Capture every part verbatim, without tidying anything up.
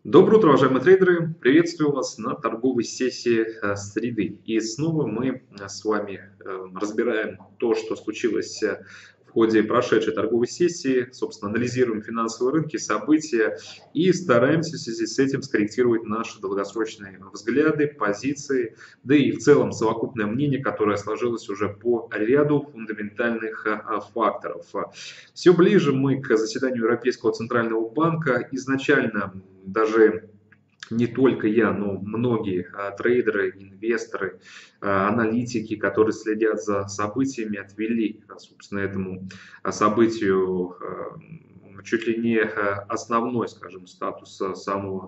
Доброе утро, уважаемые трейдеры! Приветствую вас на торговой сессии э, среды. И снова мы э, с вами э, разбираем то, что случилось э, в ходе прошедшей торговой сессии. Собственно, анализируем финансовые рынки, события и стараемся в связи с этим скорректировать наши долгосрочные взгляды, позиции, да и в целом совокупное мнение, которое сложилось уже по ряду фундаментальных э, факторов. Все ближе мы к заседанию Европейского центрального банка. Изначально даже не только я, но многие а, трейдеры, инвесторы, а, аналитики, которые следят за событиями, отвели, а, собственно, этому а, событию а, чуть ли не а, основной, скажем, статус а, самого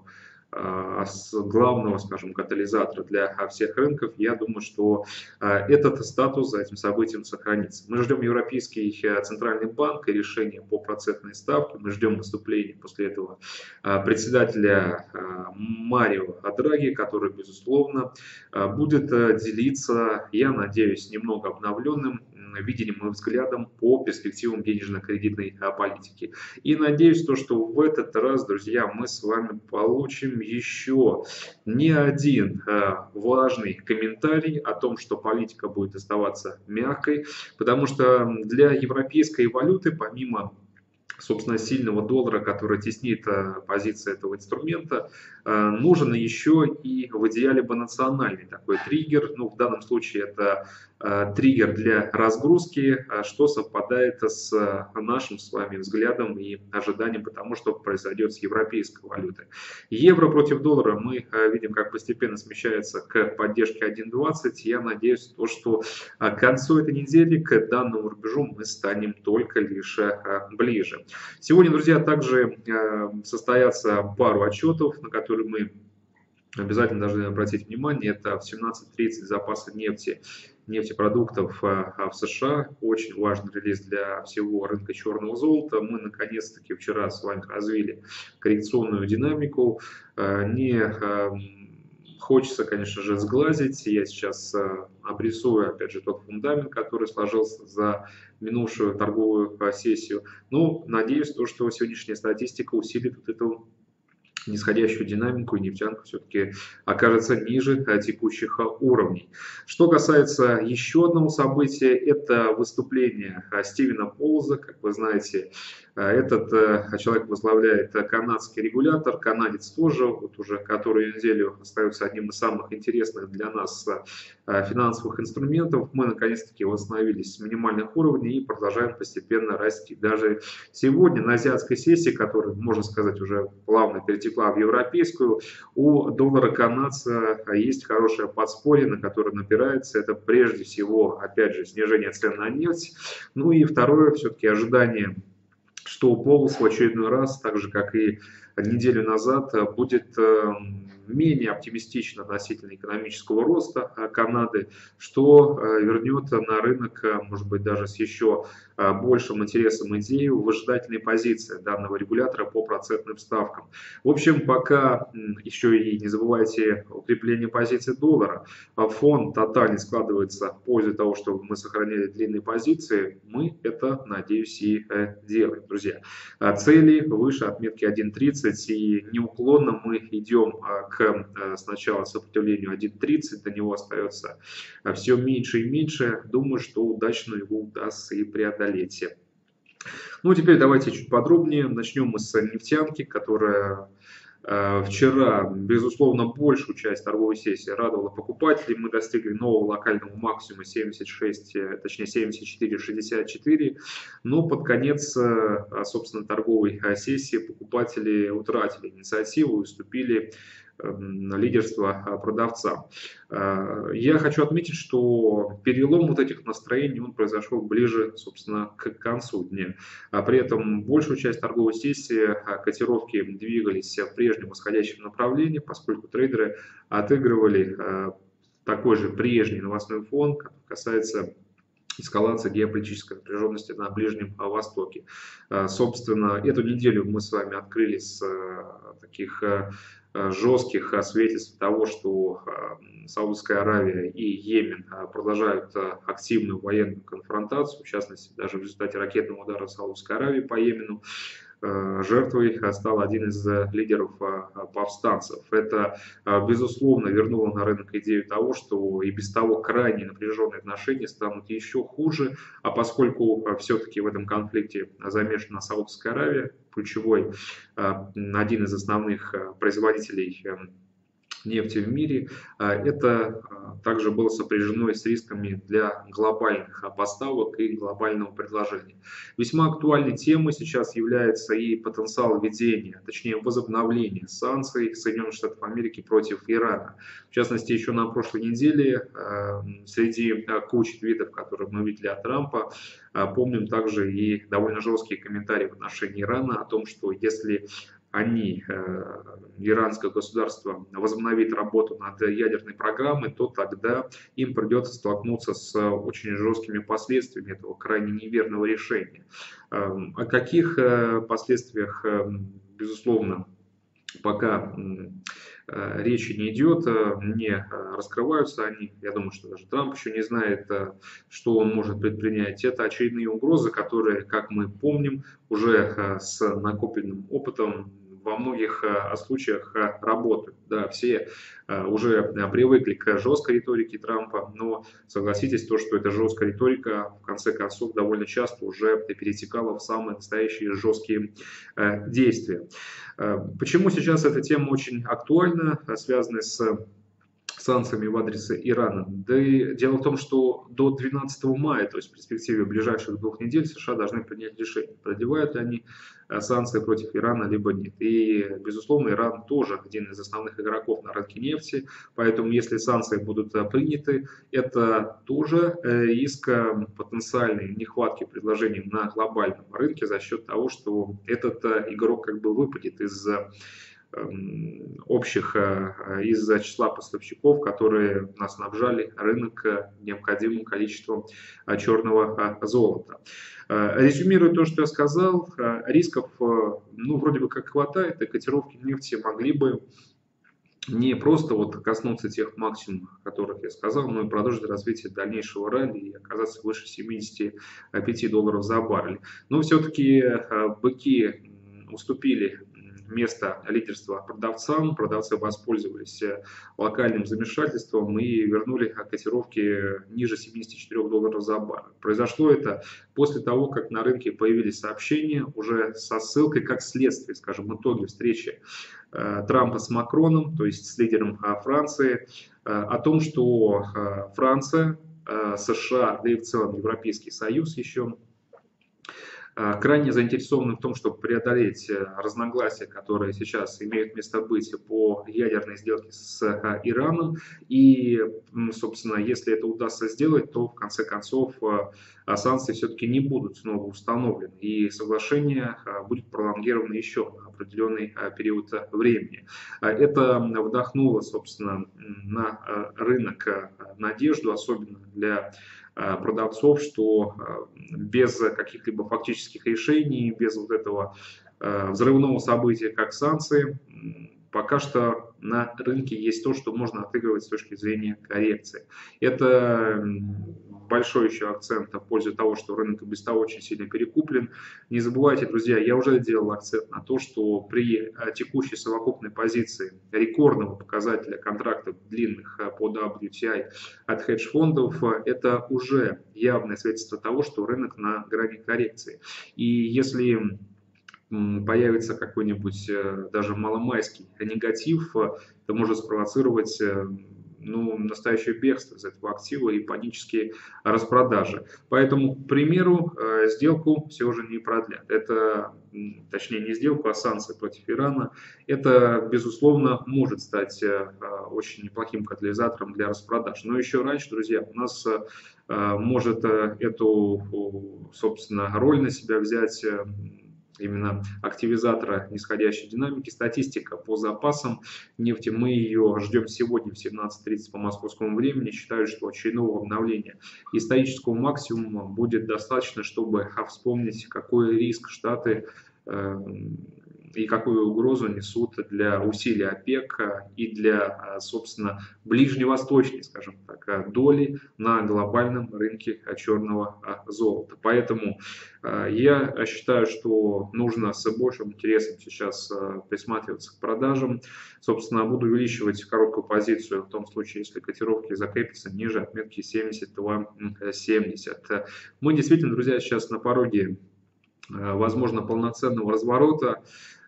а, с главного, скажем, катализатора для а, всех рынков. Я думаю, что а, этот статус за этим событием сохранится. Мы ждем Европейский а, центральный банк и решение по процентной ставке. Мы ждем выступления после этого а, председателя а, Марио Драги, который, безусловно, а, будет а, делиться, я надеюсь, немного обновленным м, видением и взглядом по перспективам денежно-кредитной а, политики. И надеюсь, то, что в этот раз, друзья, мы с вами получим еще не один э, важный комментарий о том, что политика будет оставаться мягкой, потому что для европейской валюты, помимо собственно, сильного доллара, который теснит э, позиции этого инструмента, э, нужен еще и в идеале бы национальный такой триггер. Ну, в данном случае это э, триггер для разгрузки, э, что совпадает с э, нашим с вами взглядом и ожиданием потому, что произойдет с европейской валютой. Евро против доллара мы э, видим, как постепенно смещается к поддержке один двадцать. Я надеюсь, то, что э, к концу этой недели к данному рубежу мы станем только лишь э, ближе. Сегодня, друзья, также э, состоятся пару отчетов, на которые мы обязательно должны обратить внимание. Это в семнадцать тридцать запасы нефти, нефтепродуктов э, в США. Очень важный релиз для всего рынка черного золота. Мы, наконец-таки, вчера с вами развили коррекционную динамику. Э, не э, Хочется, конечно же, сглазить. Я сейчас э, обрисую, опять же, тот фундамент, который сложился за минувшую торговую э, сессию. Ну, надеюсь, то, что сегодняшняя статистика усилит вот эту нисходящую динамику, и нефтянка все-таки окажется ниже а, текущих а, уровней. Что касается еще одного события, это выступление а, Стивена Полза. Как вы знаете, а, этот а, человек возглавляет а, канадский регулятор, канадец тоже, вот уже которую неделю остается одним из самых интересных для нас а, финансовых инструментов. Мы наконец-таки восстановились с минимальных уровней и продолжаем постепенно расти. Даже сегодня на азиатской сессии, которая, можно сказать, уже плавно перетекла в европейскую, у доллара канадца есть хорошее подспорье, на которое напирается. Это прежде всего, опять же, снижение цен на нефть. Ну и второе, все-таки ожидание, что Поволс в очередной раз, так же как и неделю назад, будет менее оптимистично относительно экономического роста Канады, что вернет на рынок, может быть, даже с еще большим интересом идею выжидательной позиции данного регулятора по процентным ставкам. В общем, пока еще и не забывайте укрепление позиции доллара, фон тотально складывается в пользу того, чтобы мы сохраняли длинные позиции, мы это, надеюсь, и делаем, друзья. Цели выше отметки один тридцать, и неуклонно мы идем к сначала сопротивлению один тридцать, до него остается все меньше и меньше. Думаю, что удачно его удастся и преодолеть. Ну, теперь давайте чуть подробнее. Начнем мы с нефтянки, которая э, вчера, безусловно, большую часть торговой сессии радовала покупателей. Мы достигли нового локального максимума семьдесят шесть, точнее семьдесят четыре шестьдесят четыре. Но под конец, э, собственно, торговой сессии покупатели утратили инициативу и уступили лидерство продавца. Я хочу отметить, что перелом вот этих настроений он произошел ближе, собственно, к концу дня. А при этом большую часть торговой сессии котировки двигались в прежнем восходящем направлении, поскольку трейдеры отыгрывали такой же прежний новостной фон, который касается эскалации геополитической напряженности на Ближнем Востоке. Собственно, эту неделю мы с вами открыли с таких жестких свидетельств того, что Саудовская Аравия и Йемен продолжают активную военную конфронтацию, в частности, даже в результате ракетного удара Саудовской Аравии по Йемену. жертвой стал один из лидеров повстанцев. Это, безусловно, вернуло на рынок идею того, что и без того крайне напряженные отношения станут еще хуже, а поскольку все-таки в этом конфликте замешана Саудовская Аравия, ключевой, один из основных производителей нефти в мире, это также было сопряжено и с рисками для глобальных поставок и глобального предложения. Весьма актуальной темой сейчас является и потенциал введения, точнее возобновления санкций Соединенных Штатов Америки против Ирана. В частности, еще на прошлой неделе среди кучи твитов, которые мы видели от Трампа, помним также и довольно жесткие комментарии в отношении Ирана о том, что если они, иранское государство, возобновит работу над ядерной программой, то тогда им придется столкнуться с очень жесткими последствиями этого крайне неверного решения. О каких последствиях, безусловно, пока речи не идет, не раскрываются они. Я думаю, что даже Трамп еще не знает, что он может предпринять. Это очередные угрозы, которые, как мы помним, уже с накопленным опытом во многих случаях работают. Да, все уже привыкли к жесткой риторике Трампа, но согласитесь, то, что эта жесткая риторика в конце концов довольно часто уже перетекала в самые настоящие жесткие действия. Почему сейчас эта тема очень актуальна, связанная с санкциями в адрес Ирана? Да и дело в том, что до двенадцатого мая, то есть в перспективе ближайших двух недель, США должны принять решение, продлевают ли они санкции против Ирана, либо нет. И, безусловно, Иран тоже один из основных игроков на рынке нефти, поэтому если санкции будут приняты, это тоже риск потенциальной нехватки предложений на глобальном рынке за счет того, что этот игрок как бы выпадет из общих, из-за числа поставщиков, которые нас снабжали рынок необходимым количеством черного золота. Резюмируя то, что я сказал, рисков, ну, вроде бы как хватает, и котировки нефти могли бы не просто вот коснуться тех максимумов, о которых я сказал, но и продолжить развитие дальнейшего ралли и оказаться выше семидесяти пяти долларов за баррель. Но все-таки быки уступили место лидерства продавцам, продавцы воспользовались локальным замешательством и вернули котировки ниже семидесяти четырёх долларов за баррель. Произошло это после того, как на рынке появились сообщения уже со ссылкой, как следствие, скажем, итоги встречи Трампа с Макроном, то есть с лидером Франции, о том, что Франция, США, да и в целом Европейский Союз еще крайне заинтересованы в том, чтобы преодолеть разногласия, которые сейчас имеют место быть по ядерной сделке с Ираном. И, собственно, если это удастся сделать, то в конце концов санкции все-таки не будут снова установлены. И соглашение будет пролонгировано еще на определенный период времени. Это вдохнуло, собственно, на рынок надежду, особенно для продавцов, что без каких-либо фактических решений, без вот этого взрывного события, как санкции, пока что на рынке есть то, что можно отыгрывать с точки зрения коррекции. Это большой еще акцент в пользу того, что рынок и без того очень сильно перекуплен. Не забывайте, друзья, я уже делал акцент на то, что при текущей совокупной позиции рекордного показателя контрактов длинных по дабл ю ти ай от хедж-фондов, это уже явное свидетельство того, что рынок на грани коррекции. И если появится какой-нибудь даже маломайский негатив, это может спровоцировать ну, настоящее бегство из этого актива и панические распродажи. Поэтому, к примеру, сделку все же не продлят. Это, точнее, не сделку, а санкции против Ирана. Это, безусловно, может стать очень неплохим катализатором для распродаж. Но еще раньше, друзья, у нас может эту, собственно, роль на себя взять именно активизатора нисходящей динамики. Статистика по запасам нефти, мы ее ждем сегодня в семнадцать тридцать по московскому времени. Считаю, что очередного обновления исторического максимума будет достаточно, чтобы вспомнить, какой риск Штаты э, и какую угрозу несут для усилий ОПЕК и для, собственно, ближневосточной, скажем так, доли на глобальном рынке черного золота. Поэтому я считаю, что нужно с большим интересом сейчас присматриваться к продажам. Собственно, буду увеличивать короткую позицию в том случае, если котировки закрепятся ниже отметки семьдесят два семьдесят. Мы действительно, друзья, сейчас на пороге, возможно, полноценного разворота.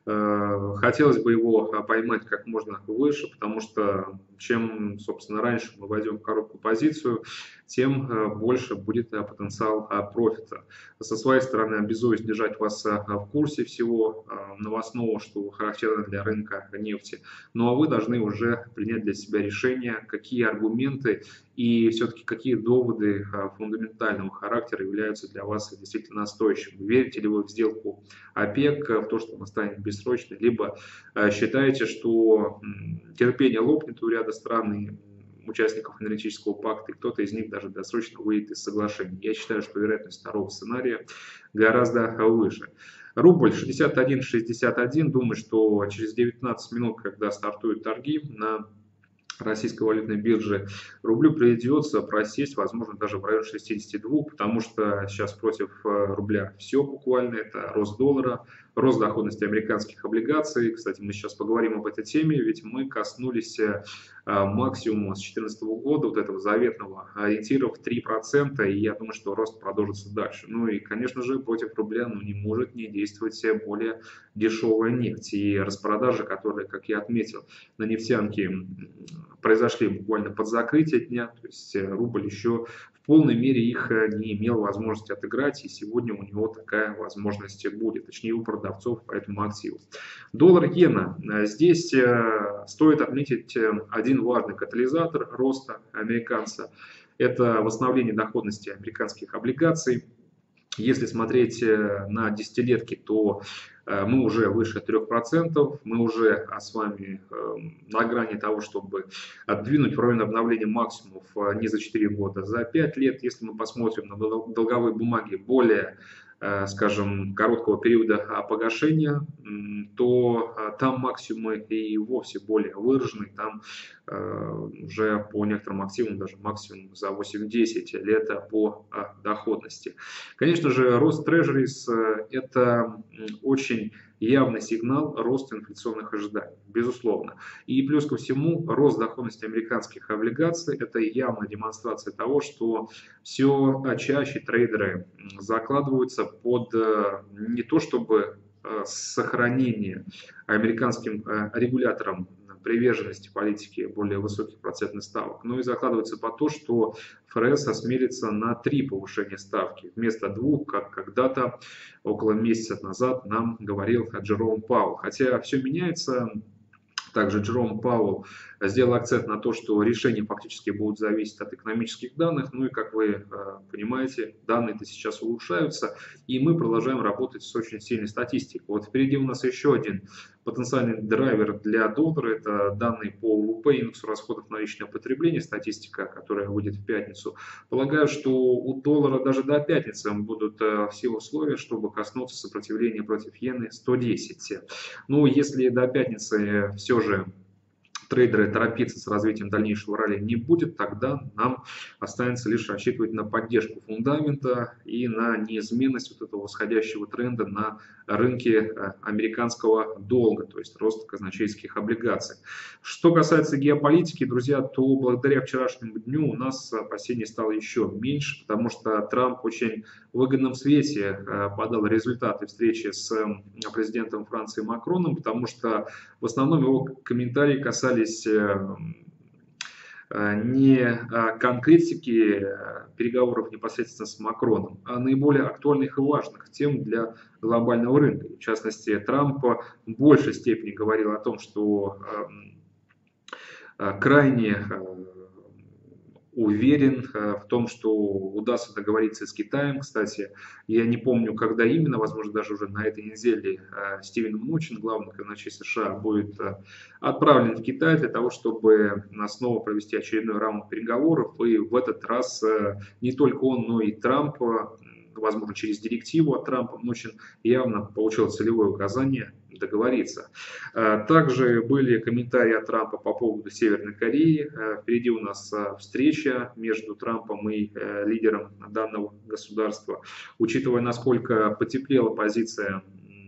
Хотелось бы его поймать как можно выше, потому что чем, собственно, раньше мы войдем в короткую позицию, тем больше будет потенциал профита. Со своей стороны обязуюсь держать вас в курсе всего новостного, что характерно для рынка нефти. Ну а вы должны уже принять для себя решение, какие аргументы и все-таки какие доводы фундаментального характера являются для вас действительно настойчивыми. Верите ли вы в сделку ОПЕК, в то, что она станет бессрочной, либо считаете, что терпение лопнет у ряда стран и участников энергетического пакта, и кто-то из них даже досрочно выйдет из соглашения. Я считаю, что вероятность второго сценария гораздо выше. Рубль шестьдесят один шестьдесят один. Думаю, что через девятнадцать минут, когда стартуют торги на российской валютной бирже, рублю придется просесть, возможно, даже в районе шестидесяти двух, потому что сейчас против рубля все буквально. Это рост доллара, рост доходности американских облигаций. Кстати, мы сейчас поговорим об этой теме, ведь мы коснулись максимума с две тысячи четырнадцатого года, вот этого заветного ориентира в три процента, и я думаю, что рост продолжится дальше. Ну и, конечно же, против рубля ну, не может не действовать более дешевая нефть. И распродажи, которые, как я отметил, на нефтянке произошли буквально под закрытие дня, то есть рубль еще в полной мере их не имел возможности отыграть, и сегодня у него такая возможность будет, точнее у продавцов по этому активу. Доллар-иена. Здесь стоит отметить один важный катализатор роста американца. Это восстановление доходности американских облигаций. Если смотреть на десятилетки, то мы уже выше трёх процентов, мы уже с вами на грани того, чтобы отдвинуть в район обновления максимумов не за четыре года, за пять лет. Если мы посмотрим на долговые бумаги более, скажем, короткого периода погашения, то там максимумы и вовсе более выражены, там уже по некоторым активам даже максимум за восемь-десять лет по доходности. Конечно же, рост трежерис – это очень явный сигнал роста инфляционных ожиданий, безусловно. И плюс ко всему, рост доходности американских облигаций – это явная демонстрация того, что все чаще трейдеры закладываются под не то чтобы сохранение американским регуляторам приверженности политики более высоких процентных ставок, но и закладывается по то, что ФРС осмелится на три повышения ставки вместо двух, как когда-то около месяца назад нам говорил Джером Пауэлл. Хотя все меняется. Также Джером Пауэлл сделал акцент на то, что решения фактически будут зависеть от экономических данных. Ну и, как вы э, понимаете, данные-то сейчас улучшаются, и мы продолжаем работать с очень сильной статистикой. Вот впереди у нас еще один потенциальный драйвер для доллара. Это данные по ВВП, индексу расходов на личное потребление, статистика, которая выйдет в пятницу. Полагаю, что у доллара даже до пятницы будут э, все условия, чтобы коснуться сопротивления против иены сто десять. Ну, если до пятницы все же трейдеры торопиться с развитием дальнейшего ралли не будет, тогда нам останется лишь рассчитывать на поддержку фундамента и на неизменность вот этого восходящего тренда на рынке американского долга, то есть рост казначейских облигаций. Что касается геополитики, друзья, то благодаря вчерашнему дню у нас опасений стало еще меньше, потому что Трамп в очень выгодном свете подал результаты встречи с президентом Франции Макроном, потому что в основном его комментарии касались не конкретики переговоров непосредственно с Макроном, а наиболее актуальных и важных тем для глобального рынка. В частности, Трамп в большей степени говорил о том, что крайне уверен в том, что удастся договориться с Китаем. Кстати, я не помню, когда именно, возможно, даже уже на этой неделе Стивен Мнучин, главный казначей США, будет отправлен в Китай для того, чтобы снова провести очередной раунд переговоров. И в этот раз не только он, но и Трамп, возможно, через директиву от Трампа, Мнучин явно получил целевое указание договориться. Также были комментарии от Трампа по поводу Северной Кореи. Впереди у нас встреча между Трампом и лидером данного государства. Учитывая, насколько потеплела позиция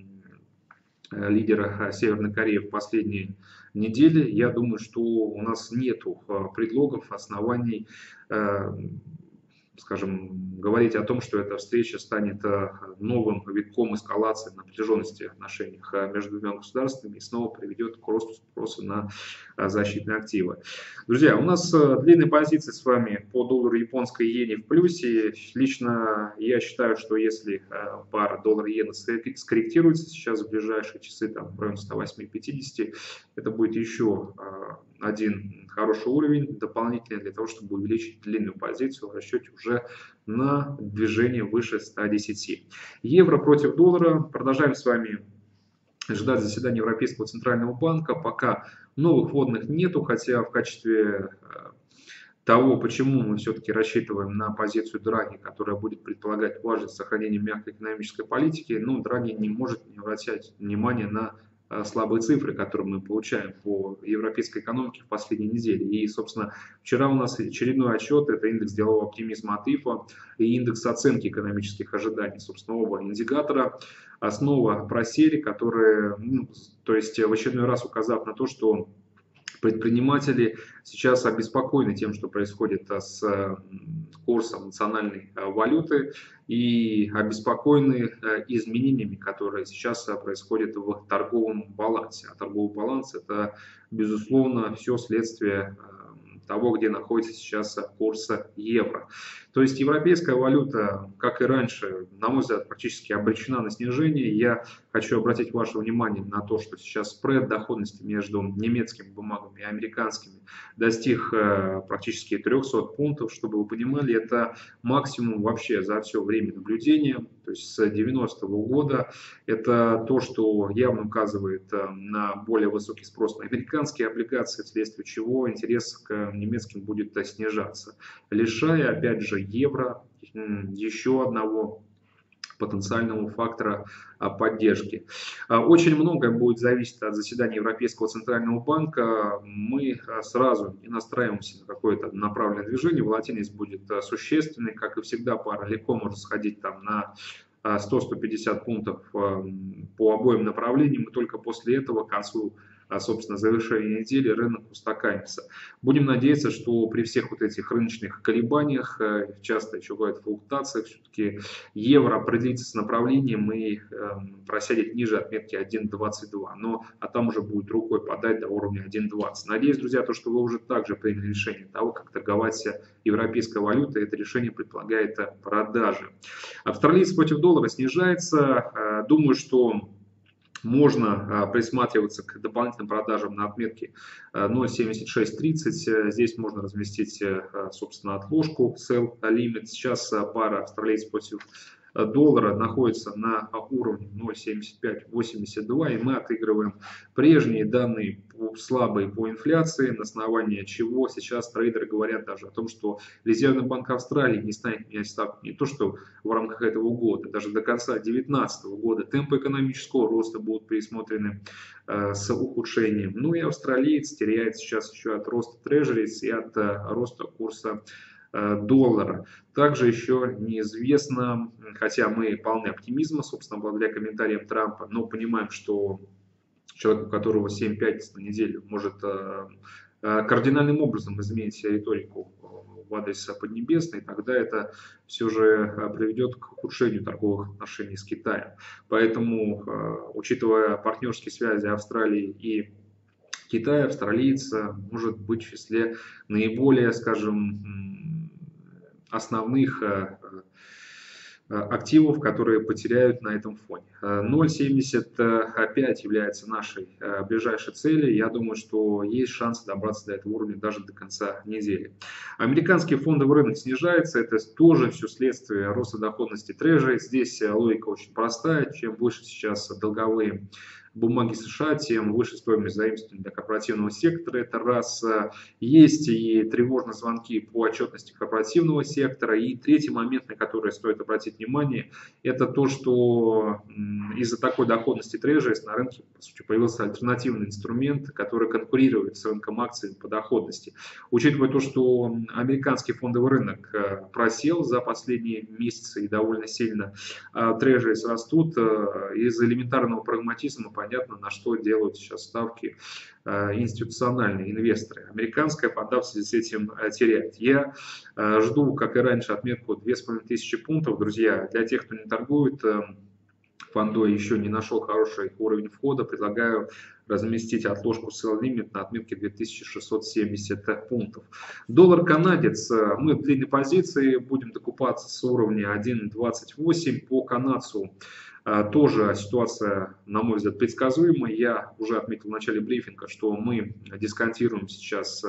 лидера Северной Кореи в последние недели, я думаю, что у нас нет предлогов, оснований, скажем, говорить о том, что эта встреча станет новым витком эскалации напряженности в отношениях между двумя государствами и снова приведет к росту спроса на защитные активы. Друзья, у нас длинные позиции с вами по доллару японской иене в плюсе. Лично я считаю, что если пара доллар-иена скорректируется сейчас в ближайшие часы, там, в районе ста восьми пятидесяти, это будет еще один хороший уровень дополнительный для того, чтобы увеличить длинную позицию в расчете уже на движение выше ста десяти. Евро против доллара. Продолжаем с вами ждать заседания Европейского центрального банка. Пока новых вводных нету, хотя в качестве того, почему мы все-таки рассчитываем на позицию Драги, которая будет предполагать важность сохранения мягкой экономической политики, ну, Драги не может не обращать внимания на слабые цифры, которые мы получаем по европейской экономике в последние недели. И, собственно, вчера у нас очередной отчет, это индекс делового оптимизма от ИФО и индекс оценки экономических ожиданий, собственно, оба индикатора снова просели, которые, ну, то есть в очередной раз указав на то, что предприниматели сейчас обеспокоены тем, что происходит с курсом национальной валюты, и обеспокоены изменениями, которые сейчас происходят в торговом балансе. А торговый баланс – это, безусловно, все следствие того, где находится сейчас курс евро. То есть европейская валюта, как и раньше, на мой взгляд, практически обречена на снижение. Я хочу обратить ваше внимание на то, что сейчас спред доходности между немецкими бумагами и американскими достиг практически трёхсот пунктов. Чтобы вы понимали, это максимум вообще за все время наблюдения, то есть с девяностого года. Это то, что явно указывает на более высокий спрос на американские облигации, вследствие чего интерес к немецким будет снижаться, лишая, опять же, евро еще одного потенциального фактора поддержки. Очень многое будет зависеть от заседания Европейского центрального банка. Мы сразу не настраиваемся на какое-то направленное движение. Волатильность будет существенной. Как и всегда, пара легко может сходить там на сто — сто пятьдесят пунктов по обоим направлениям. И только после этого, к концу, собственно, завершения недели, рынок устаканится. Будем надеяться, что при всех вот этих рыночных колебаниях, часто еще бывает флуктуация, все-таки евро определится с направлением и просядет ниже отметки один двадцать два. Но, а там уже будет рукой подать до уровня один двадцать. Надеюсь, друзья, то, что вы уже также приняли решение того, как торговать европейской валютой. Это решение предполагает продажи. Австралиец против доллара снижается. Думаю, что можно присматриваться к дополнительным продажам на отметке ноль семьдесят шесть тридцать. Здесь можно разместить, собственно, отложку sell limit. Сейчас пара австралийец против доллара находится на уровне ноль семьдесят пять восемьдесят два, и мы отыгрываем прежние данные слабые по инфляции, на основании чего сейчас трейдеры говорят даже о том, что Резервный банк Австралии не станет менять ставку не то что в рамках этого года, даже до конца две тысячи девятнадцатого года. Темпы экономического роста будут пересмотрены э, с ухудшением. Ну и австралиец теряет сейчас еще от роста трежерис и от э, роста курса доллара. Также еще неизвестно, хотя мы полны оптимизма, собственно, благодаря комментариям Трампа, но понимаем, что человек, у которого семь пятниц на неделю, может кардинальным образом изменить риторику в адрес Поднебесной, тогда это все же приведет к ухудшению торговых отношений с Китаем. Поэтому, учитывая партнерские связи Австралии и Китая, австралиец может быть в числе наиболее, скажем, основных активов, которые потеряют на этом фоне. ноль семьдесят пять является нашей ближайшей целью. Я думаю, что есть шанс добраться до этого уровня даже до конца недели. Американский фондовый рынок снижается. Это тоже все следствие роста доходности трежери. Здесь логика очень простая. Чем выше сейчас долговые бумаги США, тем выше стоимость заимствований для корпоративного сектора. Это раз. Есть и тревожные звонки по отчетности корпоративного сектора. И третий момент, на который стоит обратить внимание, это то, что из-за такой доходности трежерис на рынке, по сути, появился альтернативный инструмент, который конкурирует с рынком акций по доходности. Учитывая то, что американский фондовый рынок просел за последние месяцы и довольно сильно, трежерис растут, из элементарного прагматизма понятно, на что делают сейчас ставки институциональные инвесторы. Американская фонда в связи с этим теряет. Я жду, как и раньше, отметку две с половиной тысячи пунктов, друзья. Для тех, кто не торгует фондой, еще не нашел хороший уровень входа, предлагаю разместить отложку sell limit на отметке две тысячи шестьсот семьдесят пунктов. Доллар-канадец. Мы в длинной позиции будем докупаться с уровня один двадцать восемь. По канадцу тоже ситуация, на мой взгляд, предсказуемая. Я уже отметил в начале брифинга, что мы дисконтируем сейчас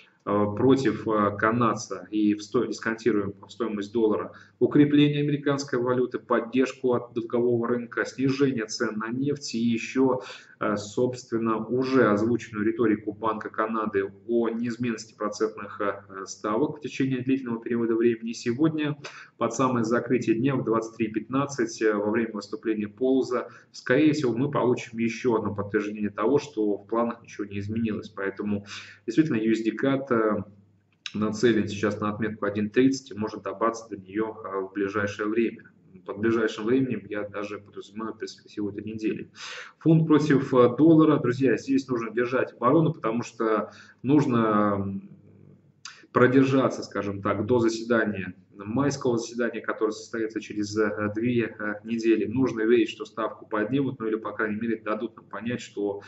против канадца и дисконтируем стоимость доллара укрепление американской валюты, поддержку от долгового рынка, снижение цен на нефть и еще, собственно, уже озвученную риторику Банка Канады о неизменности процентных ставок в течение длительного периода времени. Сегодня, под самое закрытие дня в двадцать три пятнадцать, во время выступления Полза, скорее всего, мы получим еще одно подтверждение того, что в планах ничего не изменилось. Поэтому, действительно, ю эс ди кат нацелен сейчас на отметку один тридцать и может добраться до нее в ближайшее время. Под ближайшим временем я даже подразумеваю перспективу этой недели. Фунт против доллара. Друзья, здесь нужно держать оборону, потому что нужно продержаться, скажем так, до заседания, майского заседания, которое состоится через две недели. Нужно верить, что ставку поднимут, ну или, по крайней мере, дадут нам понять, что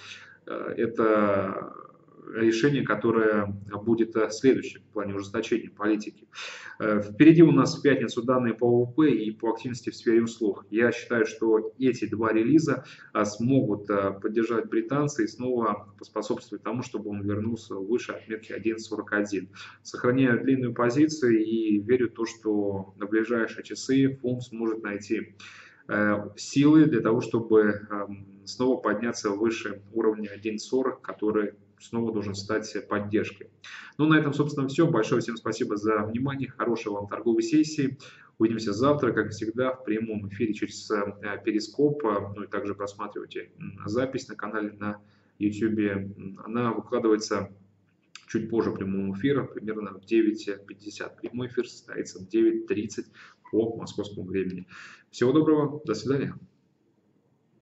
это решение, которое будет следующим в плане ужесточения политики. Впереди у нас в пятницу данные по вэ вэ пэ и по активности в сфере услуг. Я считаю, что эти два релиза смогут поддержать британца и снова поспособствовать тому, чтобы он вернулся выше отметки один сорок один. Сохраняю длинную позицию и верю в то, что на ближайшие часы фунт сможет найти силы для того, чтобы снова подняться выше уровня один сорок, который снова должен стать поддержкой. Ну, на этом, собственно, все. Большое всем спасибо за внимание. Хорошей вам торговой сессии. Увидимся завтра, как всегда, в прямом эфире через Перископ. Ну и также просматривайте запись на канале на YouTube. Она выкладывается чуть позже прямого эфира, примерно в девять пятьдесят. Прямой эфир состоится в девять тридцать по московскому времени. Всего доброго, до свидания.